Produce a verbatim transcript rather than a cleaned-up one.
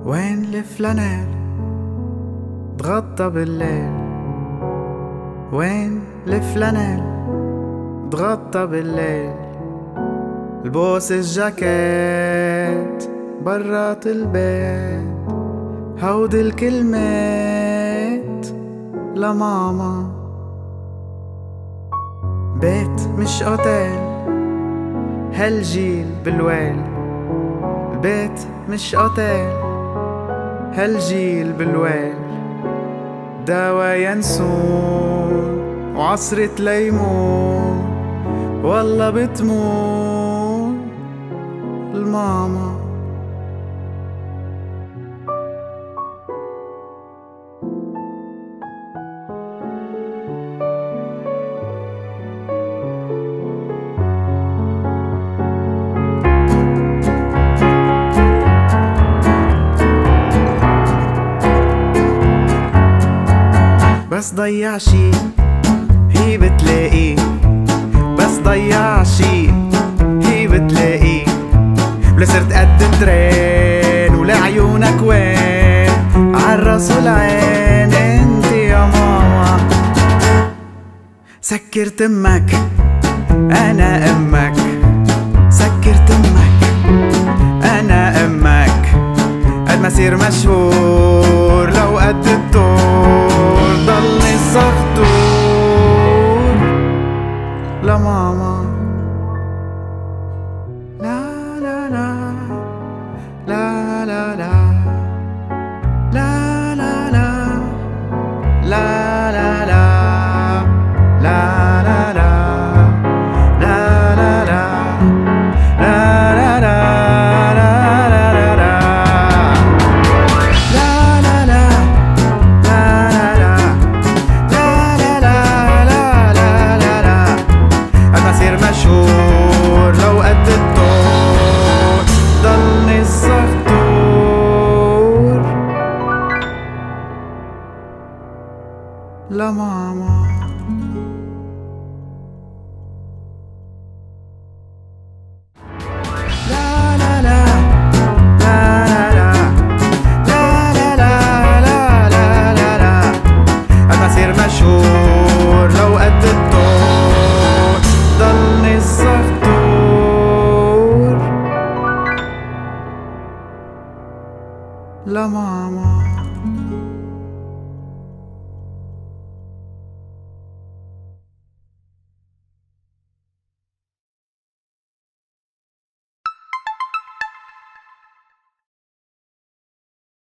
وين الفلانيل تغطى بالليل؟ وين الفلانيل تغطى بالليل؟ البوس الجاكيت برات البيت، هودي الكلمات لماما. بيت مش اوتيل هالجيل بالويل، البيت مش اوتيل هالجيل بالويل. دوا ينسون وعصرة ليمون، والله بتمون الماما. بس ضيع شي هي بتلاقيه، بس ضيع شي هي بتلاقيه. ولا صرت قد الترين ولا عيونك وين، عالراس والعين انت يا ماما. سكرت امك انا امك، سكرت امك انا امك. قد ما صير مشهور لو قد الدور، ضلني الصغدور لماما. لا لا لا لا لا لا لا لا لا لا لا لا لا لا لا مشهور لو قد الدور، ضلني الصغدور لماما. لا لا لا لا لا لا لا لا لا لا لا لا. أما أصير مشهور لو قد الدور، ضلني الصغدور لماما.